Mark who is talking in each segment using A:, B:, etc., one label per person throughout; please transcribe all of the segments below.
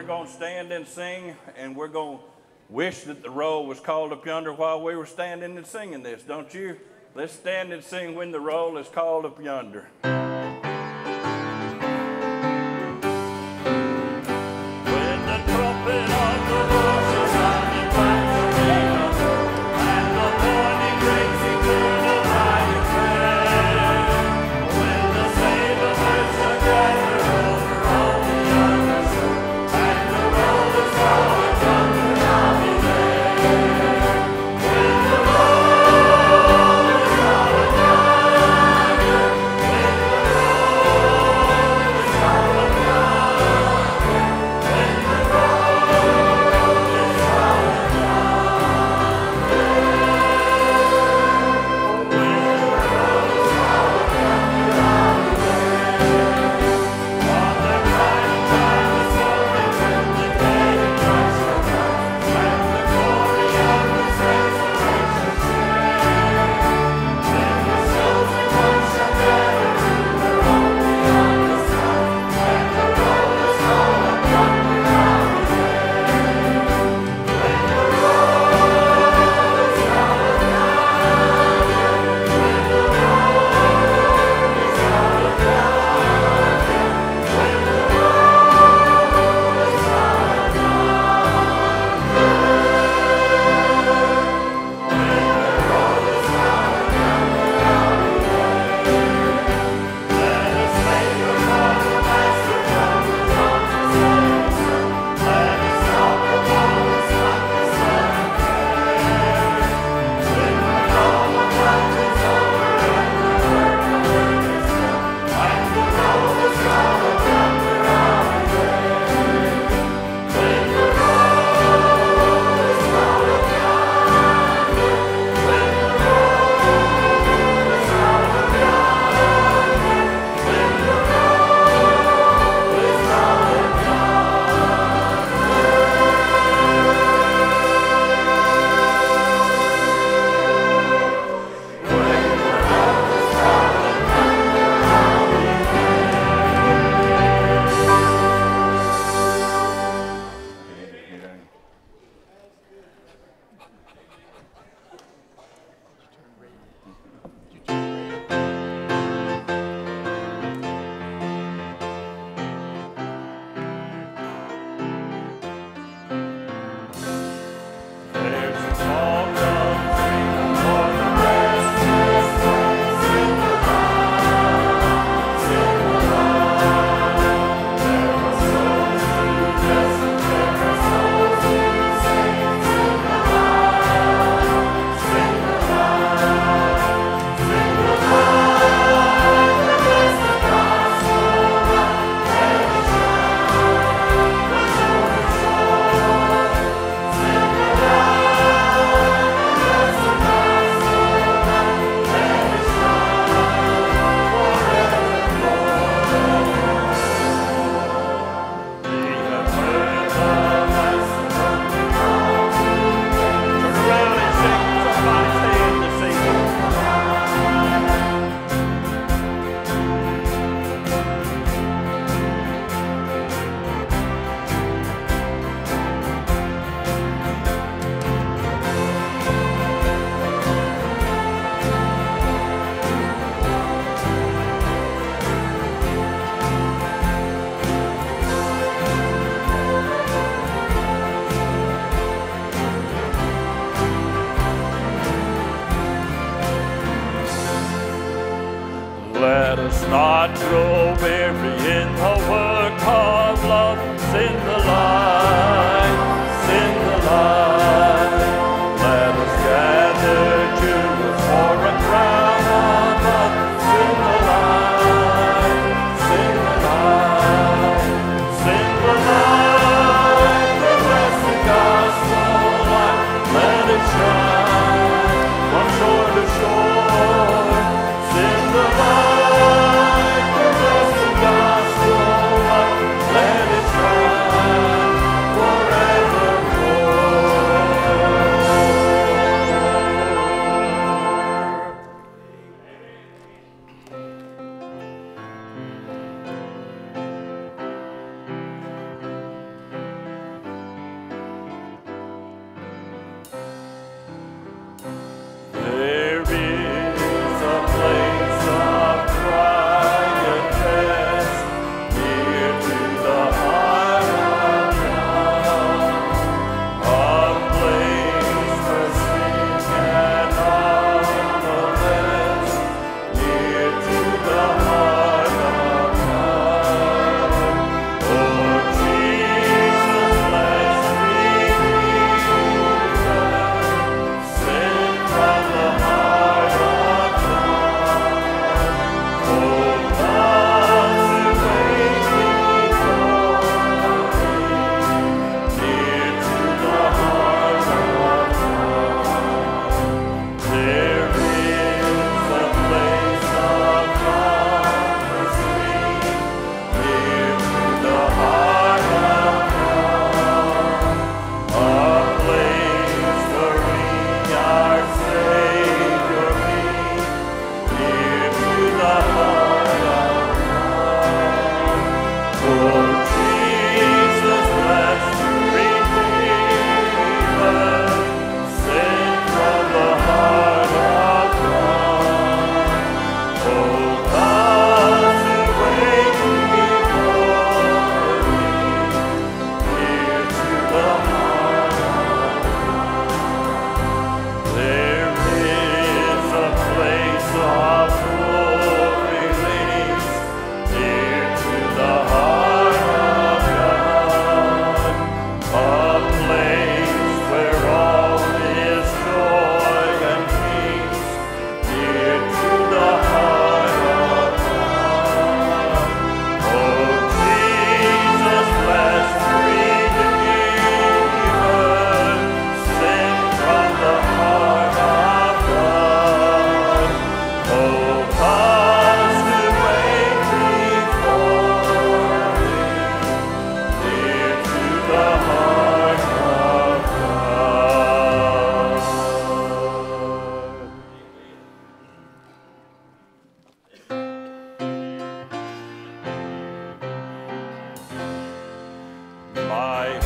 A: we're going to stand and sing, and we're going to wish that the roll was called up yonder while we were standing and singing this, don't you? Let's stand and sing when the roll is called up yonder.
B: Let us not grow weary in the work of love. Sing the light, sing the light. Let us gather jewels for a crown of love. Sing the light, sing the light, sing the light. The blessed gospel light, let it shine from shore to shore. Sing the light, the blessed gospel light.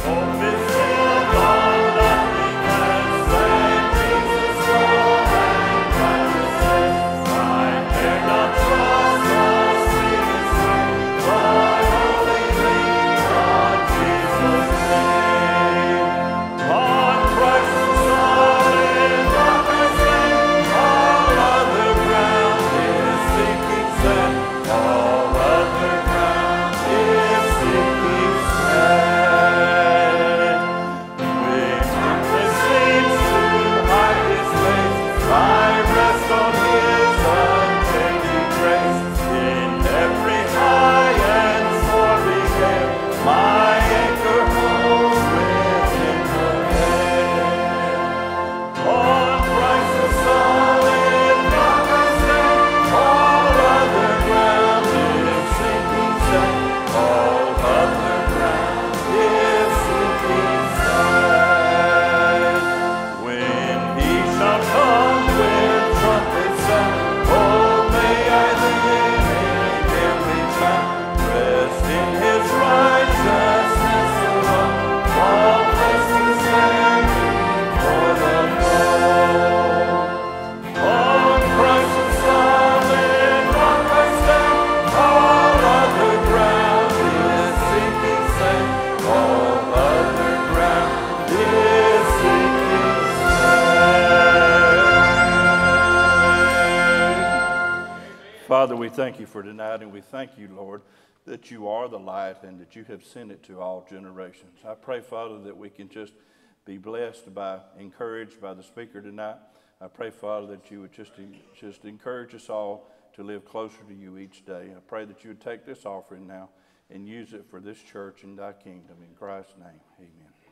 A: Father, we thank you for tonight, and we thank you, Lord, that you are the light and that you have sent it to all generations. I pray, Father, that we can just be blessed by, encouraged by the speaker tonight. I pray, Father, that you would just encourage us all to live closer to you each day. I pray that you would take this offering now and use it for this church and thy kingdom. In Christ's name, amen.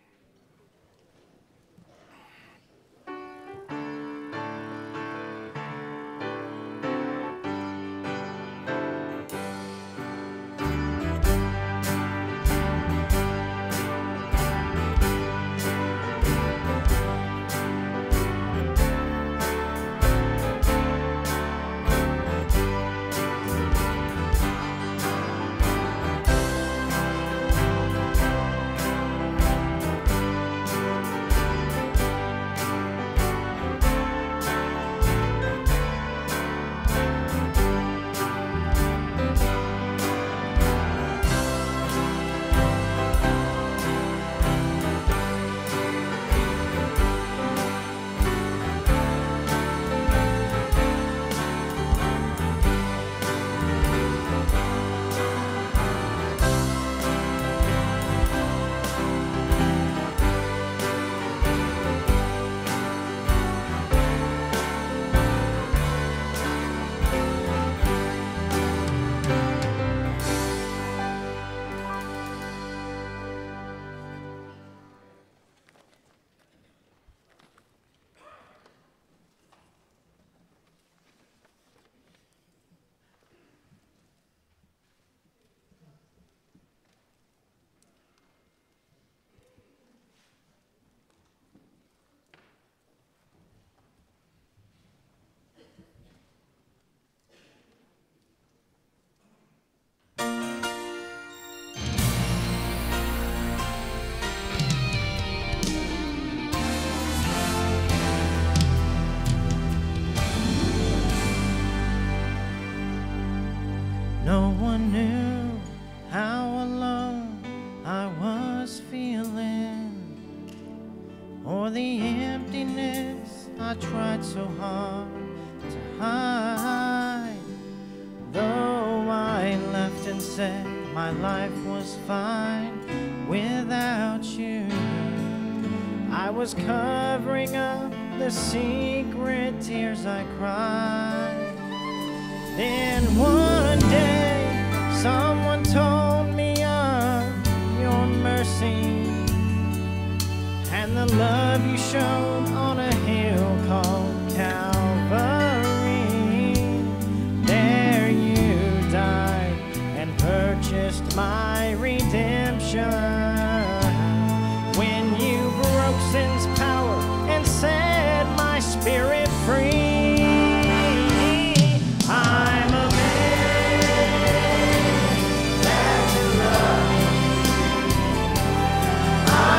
C: No one knew how alone I was feeling, or the emptiness I tried so hard to hide. Though I left and said my life was fine without you, I was covering up the secret tears I cried. Then one day, someone told me of your mercy and the love you showed on a hill called Calvary. There you died and purchased my redemption. When you broke sin's power and set my spirit free. I'm amazed that you love me.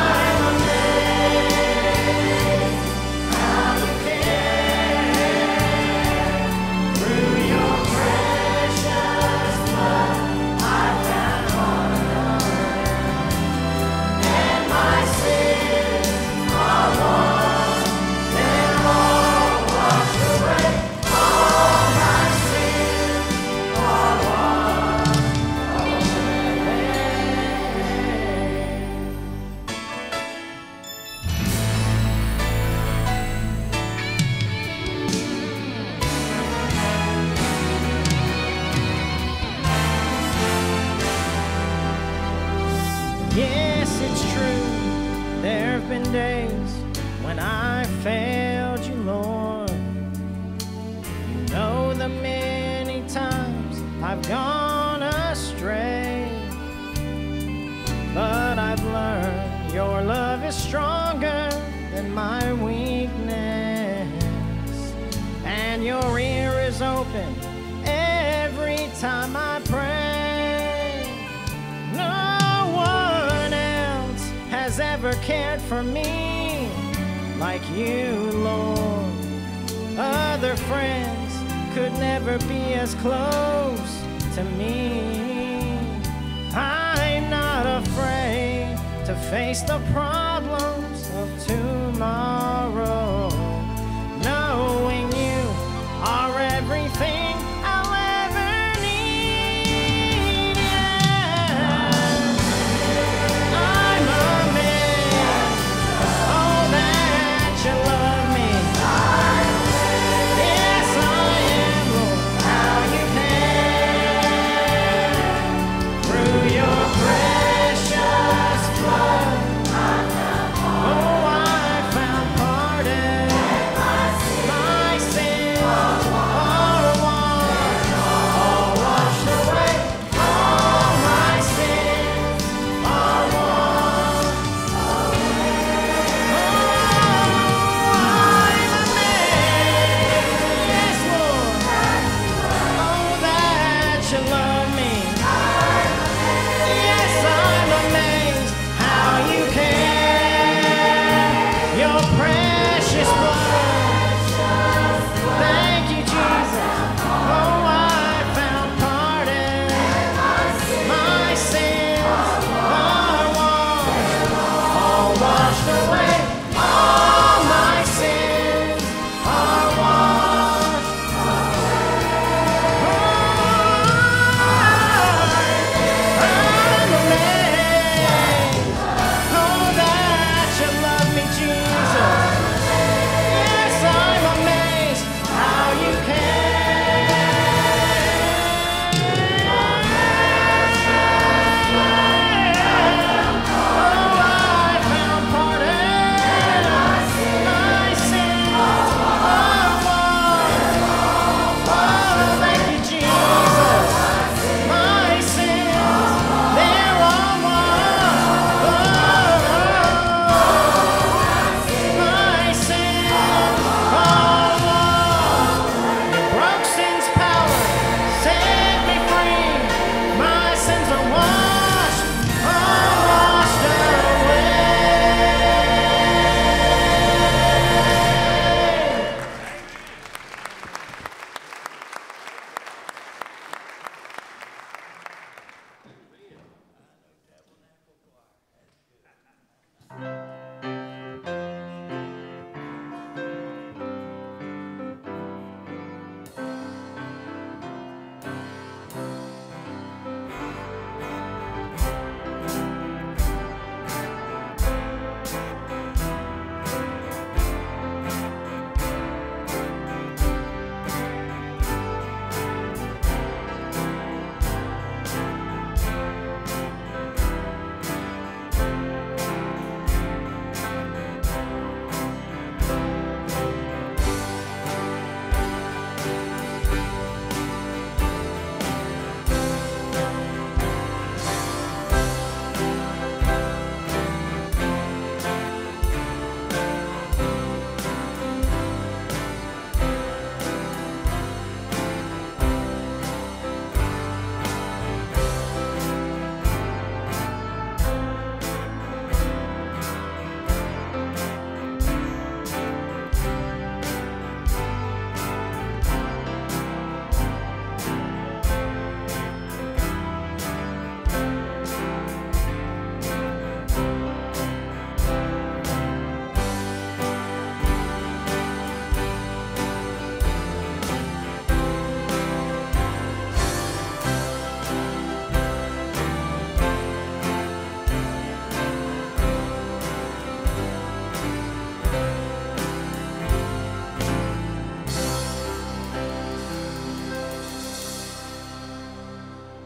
C: There have been days when I failed you, Lord. You know the many times I've gone astray. But I've learned your love is stronger than my weakness, and your ear is open every time I pray. No one else has ever cared for me like you, Lord. Other friends could never be as close to me. I'm not afraid to face the problems of tomorrow, knowing you are everything I'll ever need. Yeah. I'm amazed, oh, that you love me. Yes, I am, Lord, how you care. Through your precious blood, oh, I found pardon. My sins are washed, all washed away. All my sins are washed away. Oh, I'm amazed, yes, Lord, oh, that you love me. Yes, I'm amazed how you care. Your precious blood. Thank you, Jesus. Oh, I found pardon. My sins are washed, all washed away. All my sins are washed I'm amazed, oh, that you love me, Jesus. Yes, I'm amazed how you Oh, I found pardon. My sins are washed. Oh, thank you, Jesus. My sins, they're all washed. My sins are washed. You broke sin's power, set me free. My sins are washed, all washed away.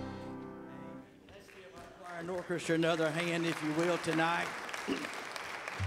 D: And orchestra another hand, if you will, tonight.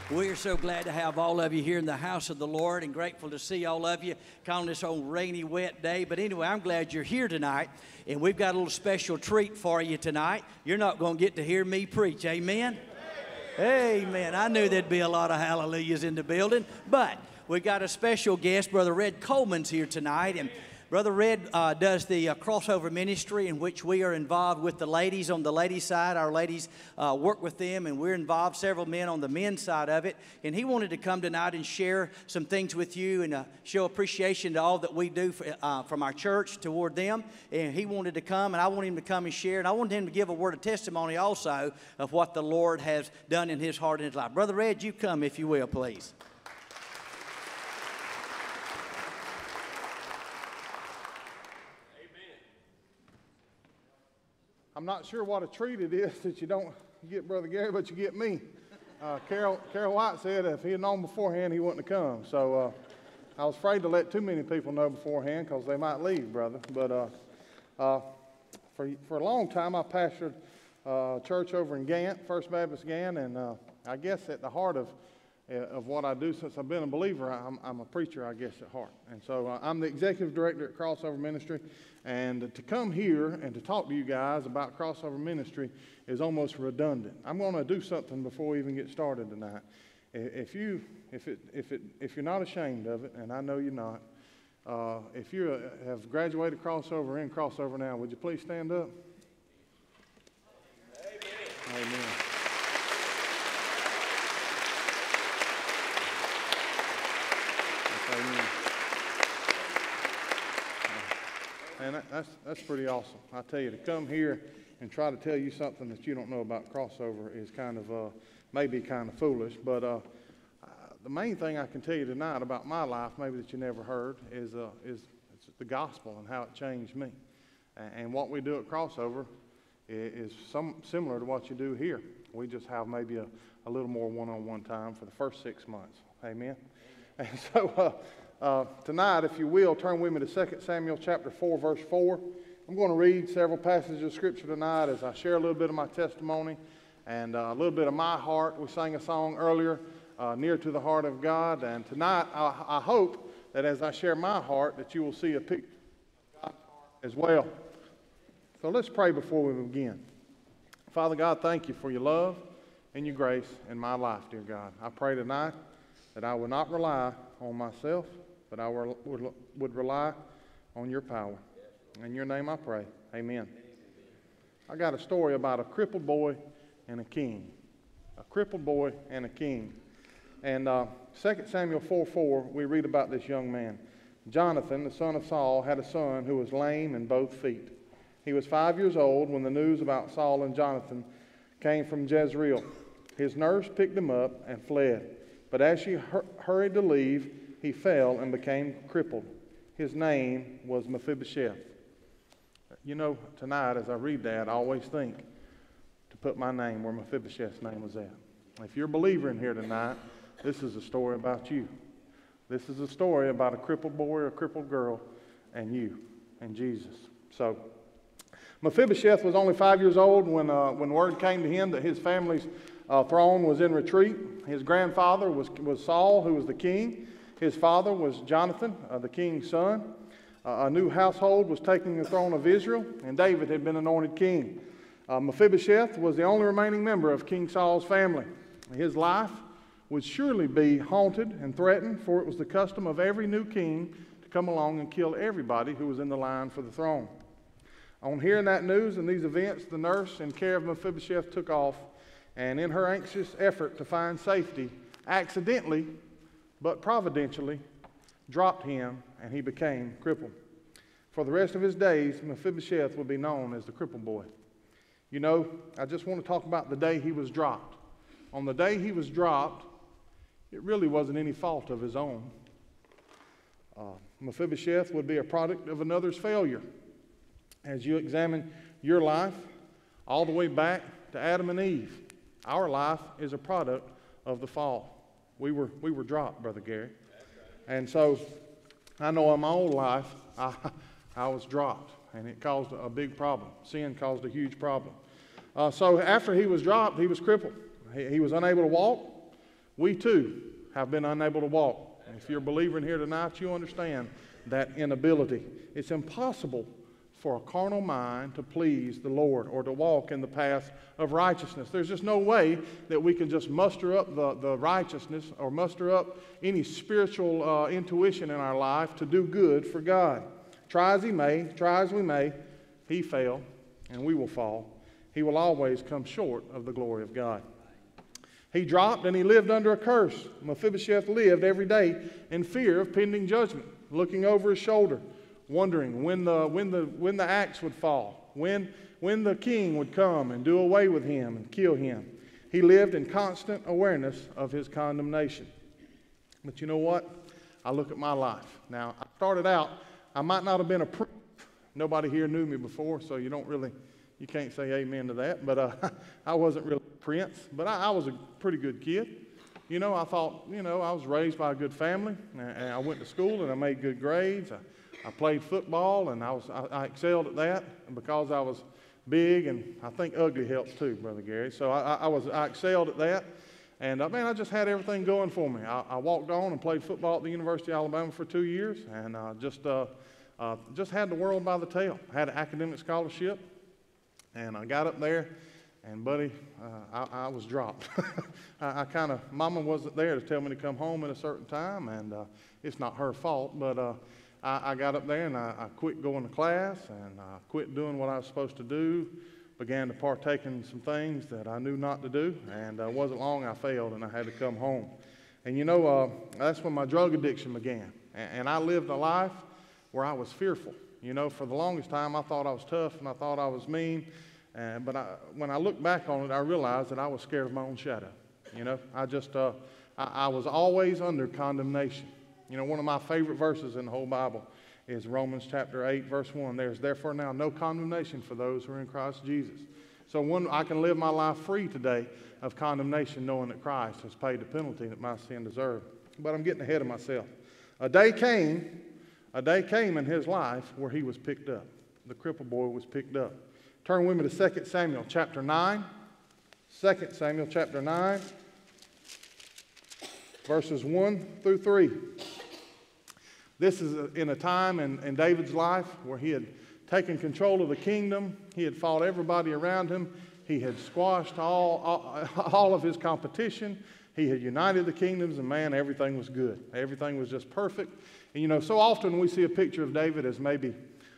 D: We are so glad to have all of you here in the house of the Lord and grateful to see all of you on this old rainy, wet day. But anyway, I'm glad you're here tonight, and we've got a little special treat for you tonight. You're not going to get to hear me preach. Amen? Amen. I knew there'd be a lot of hallelujahs in the building, but we got a special guest. Brother Red Coleman's here tonight, and Brother Red does the crossover ministry in which we are involved with the ladies on the ladies' side. Our ladies work with them, and we're involved, several men on the men's side of it. And he wanted to come tonight and share some things with you and show appreciation to all that we do from our church toward them. And he wanted to come, and I want him to come and share. And I want him to give a word of testimony also of what the Lord has done in his heart and his life. Brother Red, you come if you will, please.
E: I'm not sure what a treat it is that you don't get Brother Gary, but you get me. Carol White said if he had known beforehand, he wouldn't have come. So I was afraid to let too many people know beforehand because they might leave, brother. But for a long time, I pastored a church over in Gant, First Baptist Gant, and I guess at the heart of what I do since I've been a believer, I'm a preacher, I guess, at heart. And so I'm the executive director at Crossover Ministry. And to come here and to talk to you guys about Crossover Ministry is almost redundant. I'm going to do something before we even get started tonight. If you're not ashamed of it, and I know you're not, if you have graduated Crossover in Crossover now, would you please stand up? Amen. Amen. And that's pretty awesome. I tell you, to come here and try to tell you something that you don't know about Crossover is kind of, maybe kind of foolish. But the main thing I can tell you tonight about my life, maybe that you never heard, is the gospel and how it changed me. And what we do at Crossover is similar to what you do here. We just have maybe a little more one-on-one time for the first 6 months. Amen? And so tonight, if you will, turn with me to 2 Samuel chapter 4, verse 4. I'm going to read several passages of Scripture tonight as I share a little bit of my testimony and a little bit of my heart. We sang a song earlier, Near to the Heart of God. And tonight, I hope that as I share my heart, that you will see a picture of God's heart as well. So let's pray before we begin. Father God, thank you for your love and your grace in my life, dear God. I pray tonight that I will not rely on myself, but I would rely on your power. In your name I pray. Amen. I got a story about a crippled boy and a king. A crippled boy and a king. And 2 Samuel 4:4, we read about this young man. Jonathan, the son of Saul, had a son who was lame in both feet. He was 5 years old when the news about Saul and Jonathan came from Jezreel. His nurse picked him up and fled. But as she hurried to leave, he fell and became crippled. His name was Mephibosheth. You know, tonight as I read that, I always think to put my name where Mephibosheth's name was at. If you're a believer in here tonight, this is a story about you. This is a story about a crippled boy or a crippled girl and you and Jesus. So Mephibosheth was only 5 years old when word came to him that his family's throne was in retreat. His grandfather was Saul, who was the king. His father was Jonathan, the king's son. A new household was taking the throne of Israel, and David had been anointed king. Mephibosheth was the only remaining member of King Saul's family. His life would surely be haunted and threatened, for it was the custom of every new king to come along and kill everybody who was in the line for the throne. On hearing that news and these events, the nurse in care of Mephibosheth took off, and in her anxious effort to find safety, accidentally, but providentially, dropped him, and he became crippled. For the rest of his days, Mephibosheth would be known as the crippled boy. You know, I just want to talk about the day he was dropped. On the day he was dropped, it really wasn't any fault of his own. Mephibosheth would be a product of another's failure. As you examine your life, all the way back to Adam and Eve, our life is a product of the fall. We were dropped, Brother Gary. And so I know in my own life, I was dropped, and it caused a big problem. Sin caused a huge problem. So after he was dropped, he was crippled. He was unable to walk. We too have been unable to walk. And if you're a believer in here tonight, you understand that inability. It's impossible for a carnal mind to please the Lord or to walk in the path of righteousness. There's just no way that we can just muster up the righteousness or muster up any spiritual intuition in our life to do good for God. Try as we may, he fail and we will fall. He will always come short of the glory of God. He dropped and he lived under a curse. Mephibosheth lived every day in fear of pending judgment, looking over his shoulder, wondering when the axe would fall, when the king would come and do away with him and kill him. He lived in constant awareness of his condemnation. But you know what? I look at my life. Now, I started out, I might not have been a prince. Nobody here knew me before, so you can't say amen to that. But I wasn't really a prince, but I was a pretty good kid. You know, I thought, I was raised by a good family, and I went to school and I made good grades. I played football, and I excelled at that, and because I was big, and I think ugly helps too, Brother Gary. So I excelled at that, and I just had everything going for me. I walked on and played football at the University of Alabama for 2 years, and just had the world by the tail. I had an academic scholarship, and I got up there, and buddy, I was dropped. Mama wasn't there to tell me to come home at a certain time, and it's not her fault, but I got up there and I quit going to class, and I quit doing what I was supposed to do, began to partake in some things that I knew not to do, and it wasn't long I failed and I had to come home. And that's when my drug addiction began. And I lived a life where I was fearful. For the longest time I thought I was tough and I thought I was mean, but when I look back on it, I realized that I was scared of my own shadow. I was always under condemnation. One of my favorite verses in the whole Bible is Romans chapter 8, verse 1. There's therefore now no condemnation for those who are in Christ Jesus. So I can live my life free today of condemnation, knowing that Christ has paid the penalty that my sin deserved. But I'm getting ahead of myself. A day came in his life where he was picked up. The crippled boy was picked up. Turn with me to 2 Samuel chapter 9. 2 Samuel chapter 9, verses 1 through 3. This is in a time in David's life where he had taken control of the kingdom. He had fought everybody around him. He had squashed all of his competition. He had united the kingdoms, and man, everything was good. Everything was just perfect. And so often we see a picture of David as maybe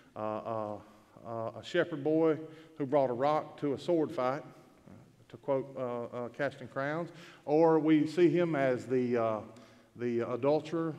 E: a shepherd boy who brought a rock to a sword fight, to quote Casting Crowns, or we see him as the adulterer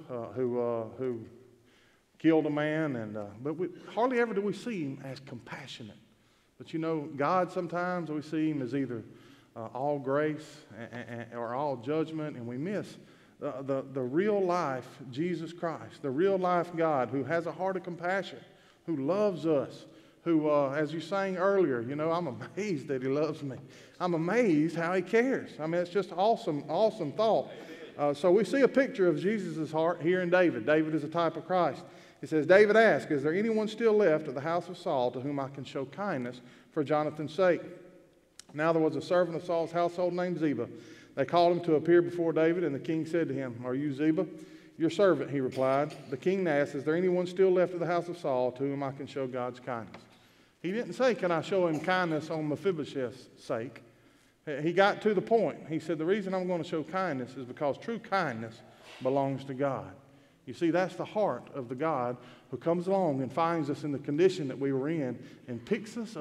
E: who killed a man, but hardly ever do we see him as compassionate. But God, sometimes we see him as either all grace or all judgment, and we miss the real life Jesus Christ, the real life God who has a heart of compassion, who loves us, who, as you sang earlier, I'm amazed that he loves me. I'm amazed how he cares. It's just awesome thought. So we see a picture of Jesus' heart here in David. David is a type of Christ. It says, David asked, is there anyone still left at the house of Saul to whom I can show kindness for Jonathan's sake? Now there was a servant of Saul's household named Ziba. They called him to appear before David, and the king said to him, are you Ziba? Your servant, he replied. The king asked, is there anyone still left at the house of Saul to whom I can show God's kindness? He didn't say, can I show him kindness on Mephibosheth's sake? He got to the point. He said, the reason I'm going to show kindness is because true kindness belongs to God. You see, that's the heart of the God who comes along and finds us in the condition that we were in and picks us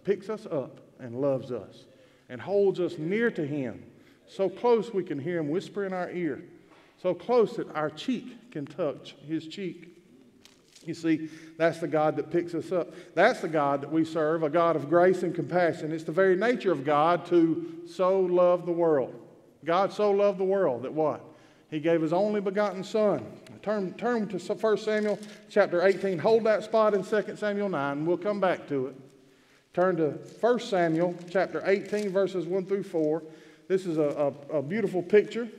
E: up and loves us and holds us near to him, so close we can hear him whisper in our ear, so close that our cheek can touch his cheek. You see, that's the God that picks us up. That's the God that we serve, a God of grace and compassion. It's the very nature of God to so love the world. God so loved the world that what? He gave his only begotten Son. Turn to 1 Samuel chapter 18. Hold that spot in 2 Samuel 9. We'll come back to it. Turn to 1 Samuel chapter 18, verses 1 through 4. This is a beautiful picture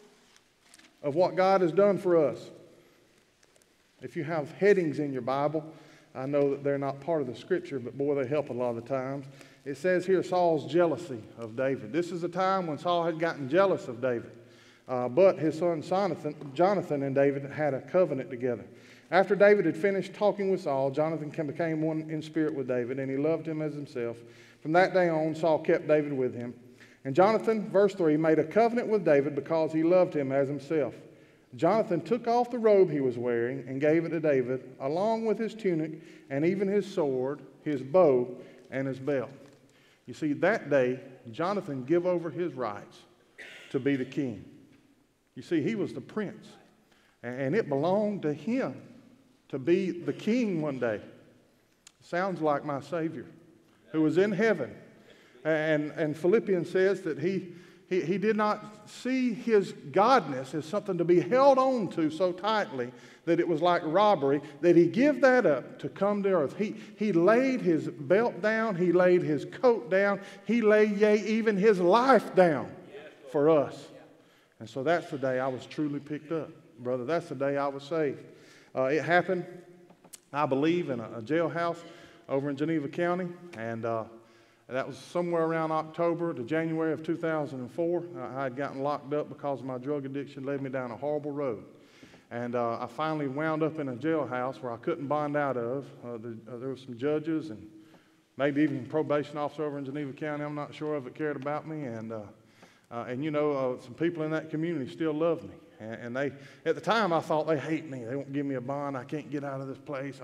E: of what God has done for us. If you have headings in your Bible, I know that they're not part of the Scripture, but boy, they help a lot of the times. It says here Saul's jealousy of David. This is a time when Saul had gotten jealous of David. But his son Jonathan and David had a covenant together. After David had finished talking with Saul, Jonathan became one in spirit with David, and he loved him as himself. From that day on, Saul kept David with him. And Jonathan, verse 3, made a covenant with David because he loved him as himself. Jonathan took off the robe he was wearing and gave it to David, along with his tunic and even his sword, his bow, and his belt. You see, that day, Jonathan gave over his rights to be the king. You see, he was the prince, and it belonged to him to be the king one day. Sounds like my Savior, who was in heaven. And Philippians says that he did not see his godness as something to be held on to so tightly that it was like robbery, that he give that up to come to earth. He laid his belt down, he laid his coat down, he laid, yea, even his life down for us. And so that's the day I was truly picked up, brother. That's the day I was saved. It happened, I believe, in a jailhouse over in Geneva County, and that was somewhere around October to January of 2004. I had gotten locked up because my drug addiction led me down a horrible road. And I finally wound up in a jailhouse where I couldn't bond out of. There were some judges and maybe even a probation officer over in Geneva County, I'm not sure of it, cared about me. And you know, some people in that community still love me. And they, at the time, I thought they hate me. They won't give me a bond. I can't get out of this place.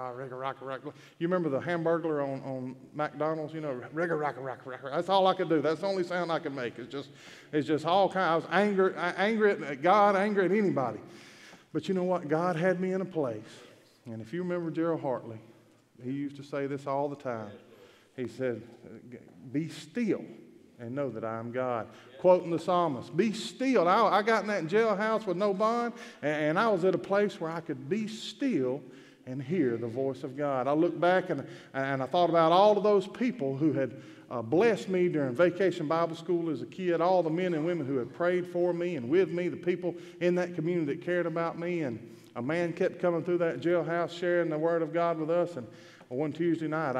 E: You remember the Hamburglar on McDonald's? You know, that's all I could do. That's the only sound I could make. It's just all kind. I was angry at God, angry at anybody. But you know what? God had me in a place. And if you remember Gerald Hartley, he used to say this all the time. He said, "Be still and know that I am God." Quoting the psalmist, be still. I got in that jailhouse with no bond, and I was at a place where I could be still and hear the voice of God. I look back and I thought about all of those people who had blessed me during Vacation Bible School as a kid, all the men and women who had prayed for me and with me, the people in that community that cared about me. And a man kept coming through that jailhouse sharing the Word of God with us. And one Tuesday night,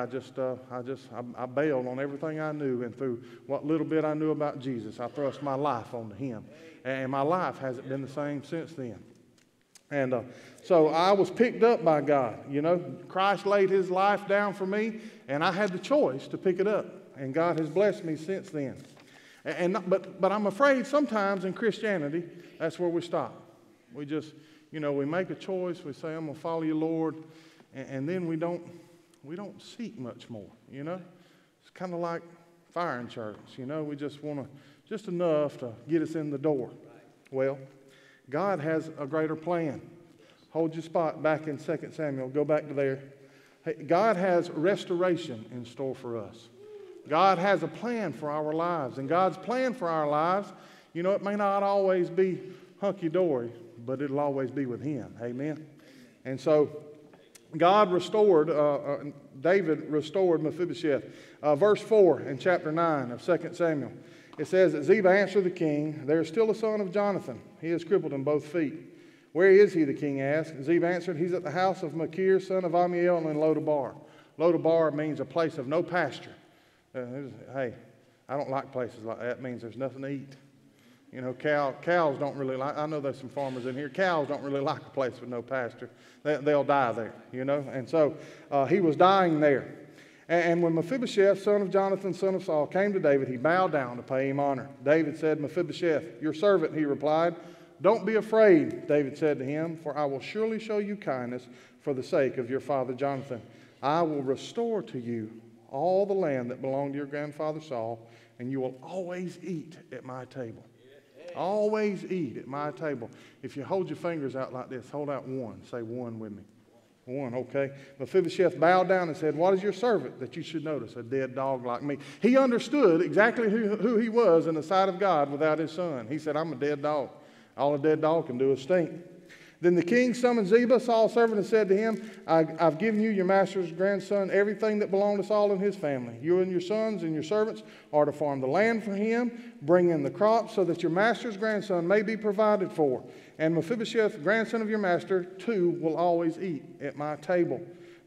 E: I bailed on everything I knew, and through what little bit I knew about Jesus, I thrust my life onto Him. And my life hasn't been the same since then. And so I was picked up by God. You know, Christ laid His life down for me, and I had the choice to pick it up. And God has blessed me since then. But I'm afraid sometimes in Christianity, that's where we stop. We just, you know, we make a choice. We say, I'm going to follow you, Lord. And then we don't seek much more, you know. It's kind of like fire in church, you know. We just want just enough to get us in the door. Well, God has a greater plan. Hold your spot back in 2 Samuel. Go back to there. Hey, God has restoration in store for us. God has a plan for our lives. And God's plan for our lives, you know, it may not always be hunky-dory, but it'll always be with Him. Amen? And so God restored, David restored Mephibosheth. Verse 4 in chapter 9 of 2 Samuel. It says that Ziba answered the king, "There is still a son of Jonathan. He is crippled in both feet." "Where is he?" the king asked. Ziba answered, "He's at the house of Machir, son of Amiel, in Lodabar." Lodabar means a place of no pasture. Hey, I don't like places like that. It means there's nothing to eat. You know, cows don't really like, I know there's some farmers in here, cows don't really like a place with no pasture. They'll die there, you know. And so he was dying there. And when Mephibosheth, son of Jonathan, son of Saul, came to David, he bowed down to pay him honor. David said, "Mephibosheth, your servant," he replied. "Don't be afraid," David said to him, "for I will surely show you kindness for the sake of your father Jonathan. I will restore to you all the land that belonged to your grandfather Saul, and you will always eat at my table." Always eat at my table. If you hold your fingers out like this, hold out one. Say one with me. One, okay. Mephibosheth bowed down and said, "What is your servant that you should notice? A dead dog like me." He understood exactly who he was in the sight of God without his son. He said, "I'm a dead dog. All a dead dog can do is stink." Then the king summoned Ziba, Saul's servant, and said to him, I've given you your master's grandson everything that belonged to Saul and his family. You and your sons and your servants are to farm the land for him, bring in the crops, so that your master's grandson may be provided for. And Mephibosheth, grandson of your master, too, will always eat at my table."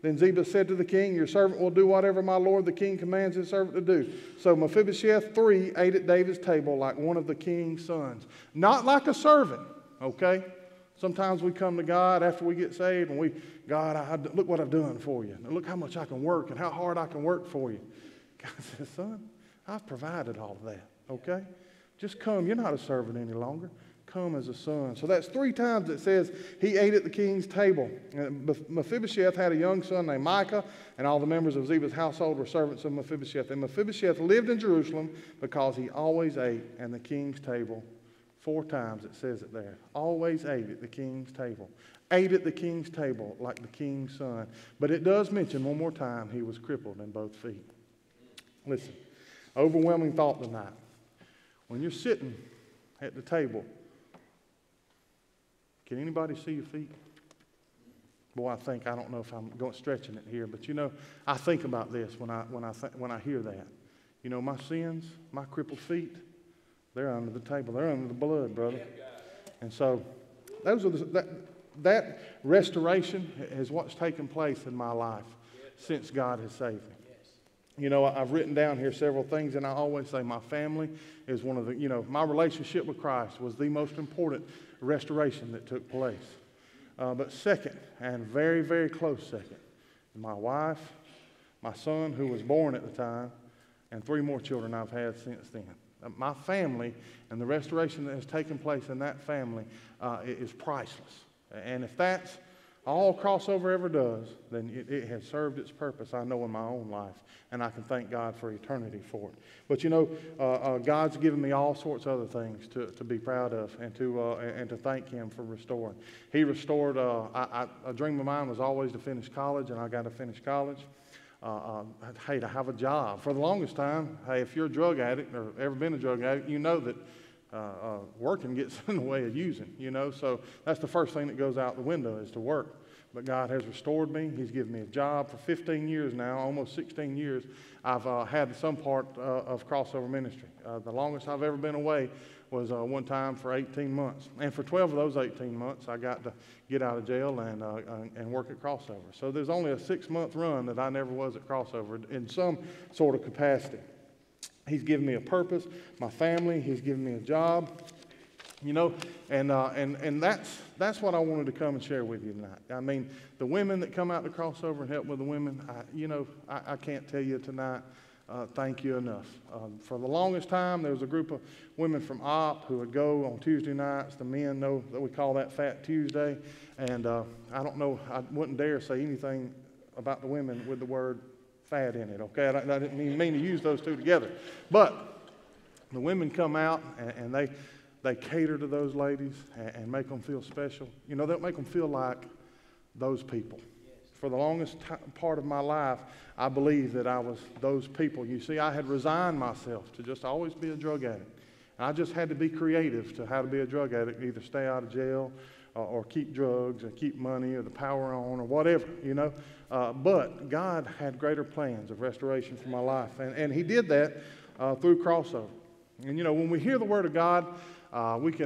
E: Then Ziba said to the king, your servant will do whatever my lord the king commands his servant to do. So Mephibosheth 3 ate at David's table like one of the king's sons. Not like a servant, okay? Sometimes we come to God after we get saved and God, look what I've done for you. Look how much I can work and how hard I can work for you. God says, son, I've provided all of that, okay? Just come. You're not a servant any longer. Come as a son. So that's 3 times it says he ate at the king's table. Mephibosheth had a young son named Micah, and all the members of Ziba's household were servants of Mephibosheth. And Mephibosheth lived in Jerusalem because he always ate at the king's table. 4 times it says it there. Always ate at the king's table. Ate at the king's table like the king's son. But it does mention one more time he was crippled in both feet. Listen, overwhelming thought tonight. When you're sitting at the table, can anybody see your feet? Boy, I don't know if I'm stretching it here, but you know, I think about this when I hear that. You know, my sins, my crippled feet, they're under the table. They're under the blood, brother. And so those are that restoration is what's taken place in my life since God has saved me. You know, I've written down here several things, and I always say my family is one of the, you know, my relationship with Christ was the most important restoration that took place. But second, and very, very close second, my wife, my son who was born at the time, and 3 more children I've had since then. My family and the restoration that has taken place in that family is priceless. And if that's all Crossover ever does, then it has served its purpose, I know, in my own life. And I can thank God for eternity for it. But you know, God's given me all sorts of other things to be proud of and to thank Him for restoring. He restored, a dream of mine was always to finish college, and I got to finish college. Hey, to have a job. For the longest time, hey, if you're a drug addict or ever been a drug addict, you know that working gets in the way of using, you know. So that's the first thing that goes out the window is to work. But God has restored me. He's given me a job for 15 years now, almost 16 years. I've had some part of Crossover ministry. The longest I've ever been away was one time for 18 months. And for 12 of those 18 months, I got to get out of jail and work at Crossover. So there's only a 6-month run that I never was at Crossover in some sort of capacity. He's given me a purpose, my family. He's given me a job, you know, and that's what I wanted to come and share with you tonight. I mean, the women that come out to Crossover and help with the women, I can't tell you tonight, thank you enough. For the longest time, there was a group of women from OP who would go on Tuesday nights. The men know that we call that Fat Tuesday, and I don't know, I wouldn't dare say anything about the women with the word fat in it, okay? I didn't mean to use those two together. But the women come out and they cater to those ladies and make them feel special. You know, they'll make them feel like those people. For the longest part of my life, I believed that I was those people. You see, I had resigned myself to just always be a drug addict. And I just had to be creative to how to be a drug addict, either stay out of jail or keep drugs or keep money or the power on or whatever, you know. But God had greater plans of restoration for my life. And He did that through Crossover. And, you know, when we hear the Word of God, we can,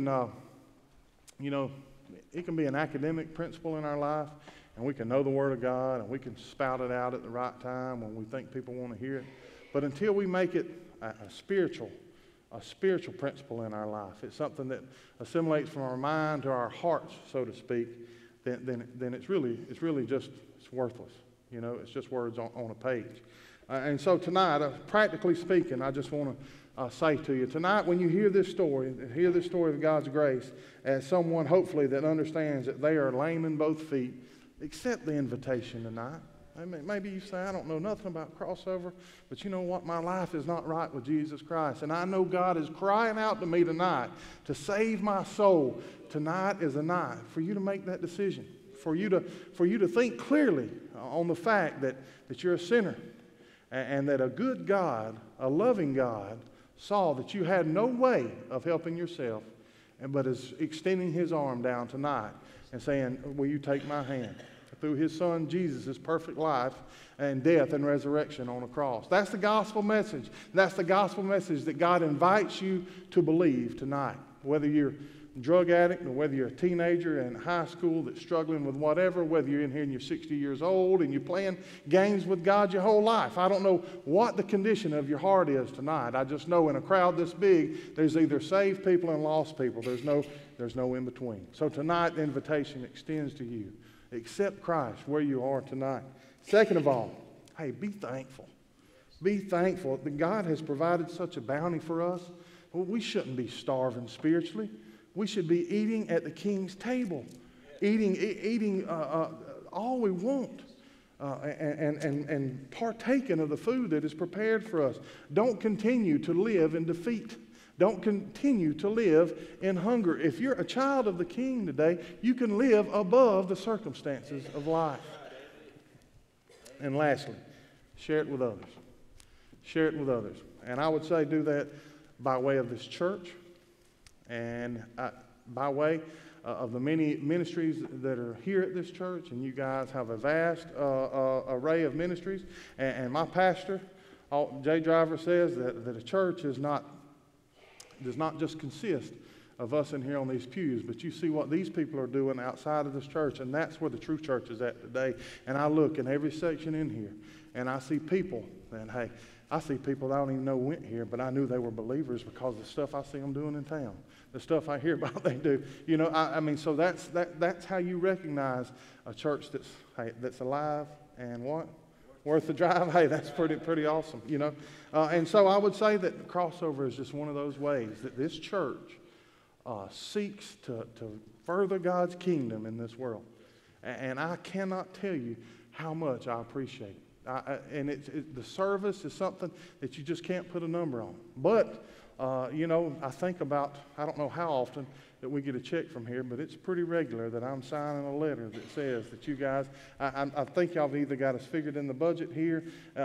E: you know, it can be an academic principle in our life, and we can know the Word of God, and we can spout it out at the right time when we think people want to hear it. But until we make it a spiritual principle in our life, it's something that assimilates from our mind to our hearts, so to speak, then it's really just worthless. You know, it's just words on a page. And so tonight, practically speaking, I just want to say to you tonight, when you hear this story of God's grace, as someone hopefully that understands that they are lame in both feet, accept the invitation tonight. I mean, maybe you say, I don't know nothing about Crossover, but you know what? My life is not right with Jesus Christ. And I know God is crying out to me tonight to save my soul. Tonight is a night for you to make that decision, for you to think clearly on the fact that you're a sinner and that a good God, a loving God, saw that you had no way of helping yourself, but is extending His arm down tonight and saying, will you take my hand? Through His Son Jesus' perfect life and death and resurrection on a cross. That's the gospel message. That's the gospel message that God invites you to believe tonight. Whether you're drug addict, or whether you're a teenager in high school that's struggling with whatever, whether you're in here and you're 60 years old and you're playing games with God your whole life. I don't know what the condition of your heart is tonight. I just know in a crowd this big, there's either saved people and lost people. There's no in between. So tonight, the invitation extends to you. Accept Christ where you are tonight. Second of all, hey, be thankful. Be thankful that God has provided such a bounty for us. Well, we shouldn't be starving spiritually. We should be eating at the King's table, eating all we want, and partaking of the food that is prepared for us. Don't continue to live in defeat. Don't continue to live in hunger. If you're a child of the King today, you can live above the circumstances of life. And lastly, share it with others. Share it with others. And I would say do that by way of this church and by way of the many ministries that are here at this church. And you guys have a vast array of ministries. And my pastor, Jay Driver, says that a church does not just consist of us in here on these pews, but you see what these people are doing outside of this church, and that's where the true church is at today. And I look in every section in here, and I see people, and hey, I see people that I don't even know went here, but I knew they were believers because of the stuff I see them doing in town, the stuff I hear about they do. You know, I mean, so that's how you recognize a church that's alive and what? Worth the drive. Hey, that's pretty awesome, you know. And so I would say that Crossover is just one of those ways that this church seeks to further God's kingdom in this world. And I cannot tell you how much I appreciate it. And the service is something that you just can't put a number on. But, you know, I think about, I don't know how often that we get a check from here, but it's pretty regular that I'm signing a letter that says that you guys, I think y'all have either got us figured in the budget here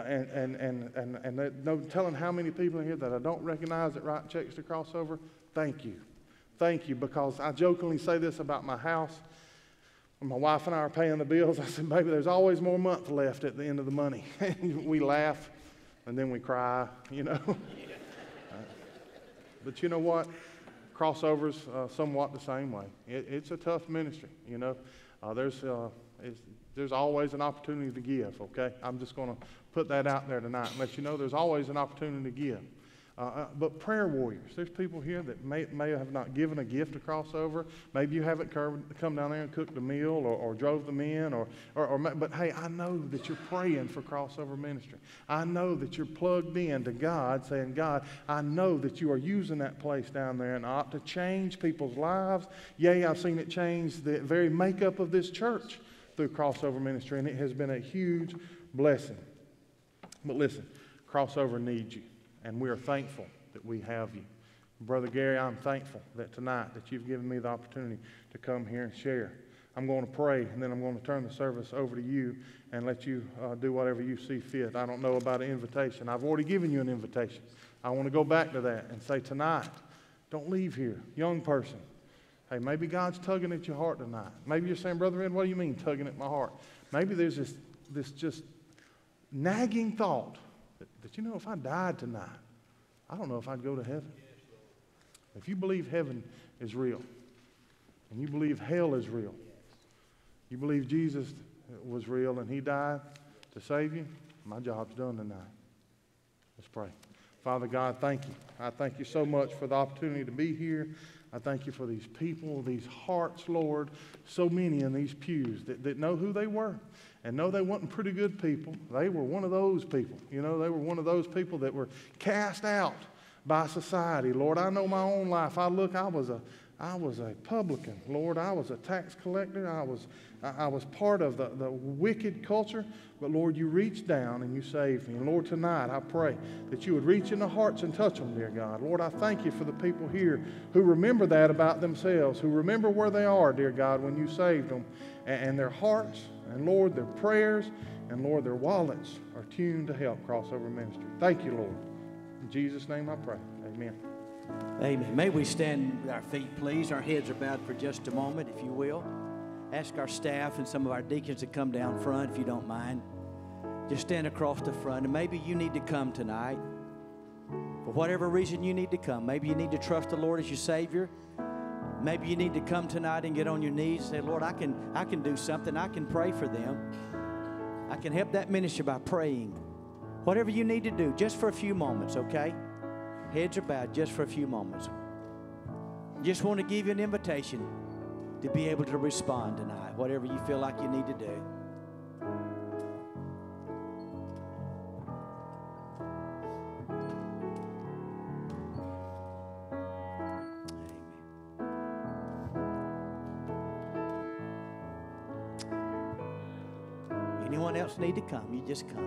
E: and no telling how many people in here that I don't recognize that write checks to Crossover. Thank you. Thank you, because I jokingly say this about my house. When my wife and I are paying the bills, I said, baby, there's always more month left at the end of the money. We laugh and then we cry, you know. But you know what? Crossover's somewhat the same way. It's a tough ministry, you know. There's always an opportunity to give, okay? I'm just going to put that out there tonight and let you know there's always an opportunity to give. But prayer warriors, there's people here that may have not given a gift to Crossover. Maybe you haven't come down there and cooked a meal or drove them in, but hey, I know that you're praying for Crossover Ministry. I know that you're plugged in to God, saying, God, I know that you are using that place down there and ought to change people's lives. Yea, I've seen it change the very makeup of this church through Crossover Ministry, and it has been a huge blessing. But listen, Crossover needs you. And we are thankful that we have you. Brother Gary, I'm thankful that tonight that you've given me the opportunity to come here and share. I'm going to pray, and then I'm going to turn the service over to you and let you do whatever you see fit. I don't know about an invitation. I've already given you an invitation. I want to go back to that and say tonight, don't leave here. Young person, hey, maybe God's tugging at your heart tonight. Maybe you're saying, Brother Ed, what do you mean tugging at my heart? Maybe there's this just nagging thought that, you know, if I died tonight, I don't know if I'd go to heaven. If you believe heaven is real, and you believe hell is real, you believe Jesus was real and he died to save you, my job's done tonight. Let's pray. Father God, thank you. I thank you so much for the opportunity to be here. I thank you for these people, these hearts, Lord, so many in these pews that know who they were. And know they weren't pretty good people. They were one of those people. You know, they were one of those people that were cast out by society. Lord, I know my own life. I was a publican. Lord, I was a tax collector. I was part of the wicked culture. But Lord, you reached down and you saved me. And Lord, tonight I pray that you would reach in the hearts and touch them, dear God. Lord, I thank you for the people here who remember that about themselves, who remember where they are, dear God, when you saved them, and their hearts, and Lord, their prayers, and Lord, their wallets are tuned to help Crossover Ministry. Thank you, Lord. In Jesus' name I pray. Amen.
D: Amen. May we stand with our feet, please. Our heads are bowed for just a moment, if you will. Ask our staff and some of our deacons to come down front, if you don't mind. Just stand across the front. And maybe you need to come tonight. For whatever reason you need to come. Maybe you need to trust the Lord as your Savior. Maybe you need to come tonight and get on your knees and say, Lord, I can do something. I can pray for them. I can help that ministry by praying. Whatever you need to do, just for a few moments, okay? Heads are bowed just for a few moments. Just want to give you an invitation to be able to respond tonight, whatever you feel like you need to do. Anyone else need to come? You just come.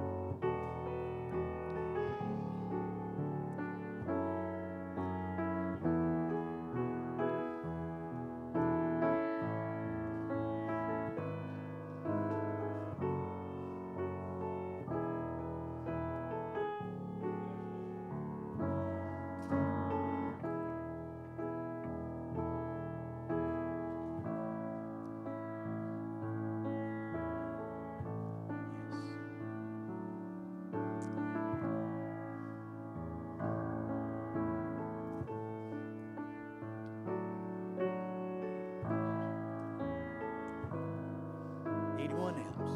D: Anyone else?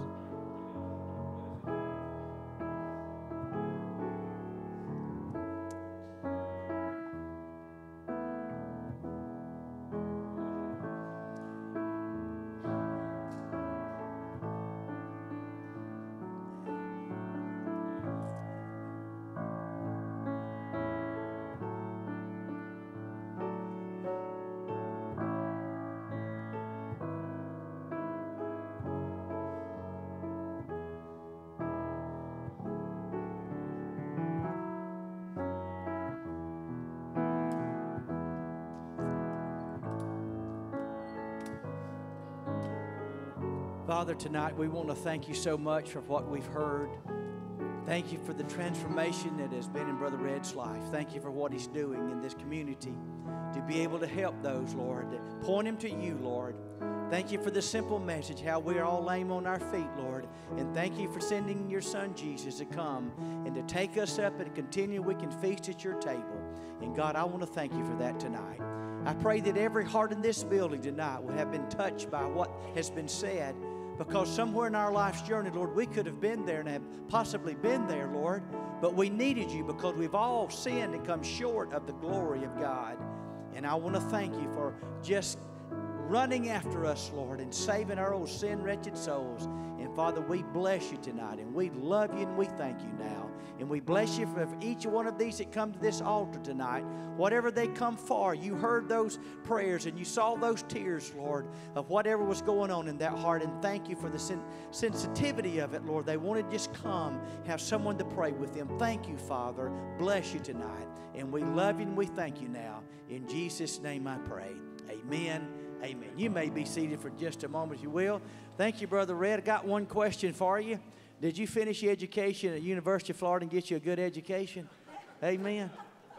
D: Father, tonight we want to thank you so much for what we've heard. Thank you for the transformation that has been in Brother Red's life. Thank you for what he's doing in this community to be able to help those, Lord, to point him to you, Lord. Thank you for the simple message, how we are all lame on our feet, Lord. And thank you for sending your son, Jesus, to come and to take us up and continue we can feast at your table. And God, I want to thank you for that tonight. I pray that every heart in this building tonight will have been touched by what has been said, because somewhere in our life's journey, Lord, we could have been there and have possibly been there, Lord, but we needed you because we've all sinned and come short of the glory of God. And I want to thank you for just running after us, Lord, and saving our old sin-wretched souls. And Father, we bless you tonight, and we love you, and we thank you now. And we bless you for each one of these that come to this altar tonight. Whatever they come for, you heard those prayers and you saw those tears, Lord, of whatever was going on in that heart. And thank you for the sensitivity of it, Lord. They want to just come, have someone to pray with them. Thank you, Father. Bless you tonight. And we love you and we thank you now. In Jesus' name I pray. Amen. Amen. You may be seated for just a moment, if you will. Thank you, Brother Red. I got one question for you. Did you finish your education at University of Florida and get you a good education? Amen.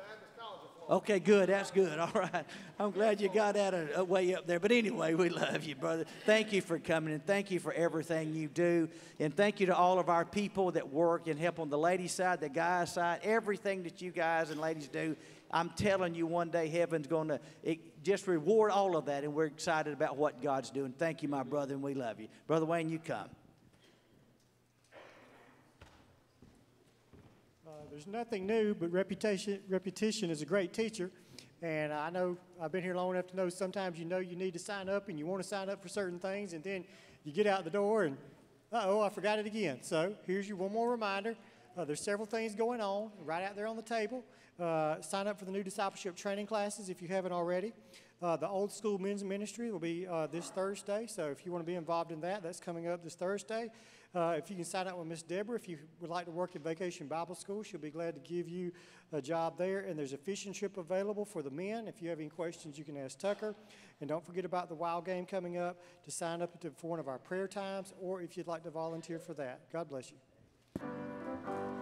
D: Okay, good. That's good. All right. I'm glad you got that way up there. But anyway, we love you, brother. Thank you for coming, and thank you for everything you do. And thank you to all of our people that work and help on the ladies' side, the guys' side, everything that you guys and ladies do. I'm telling you, one day heaven's going to just reward all of that, and we're excited about what God's doing. Thank you, my brother, and we love you. Brother Wayne, you come.
F: There's nothing new, but repetition is a great teacher. And I know I've been here long enough to know sometimes you know you need to sign up and you want to sign up for certain things, and then you get out the door and, uh-oh, I forgot it again. So here's your one more reminder. There's several things going on right out there on the table. Sign up for the new discipleship training classes if you haven't already. The old school men's ministry will be this Thursday, so if you want to be involved in that, that's coming up this Thursday. If you can sign up with Miss Deborah, if you would like to work in Vacation Bible School, she'll be glad to give you a job there. And there's a fishing trip available for the men. If you have any questions, you can ask Tucker. And don't forget about the Wild Game coming up to sign up for one of our prayer times, or if you'd like to volunteer for that. God bless you.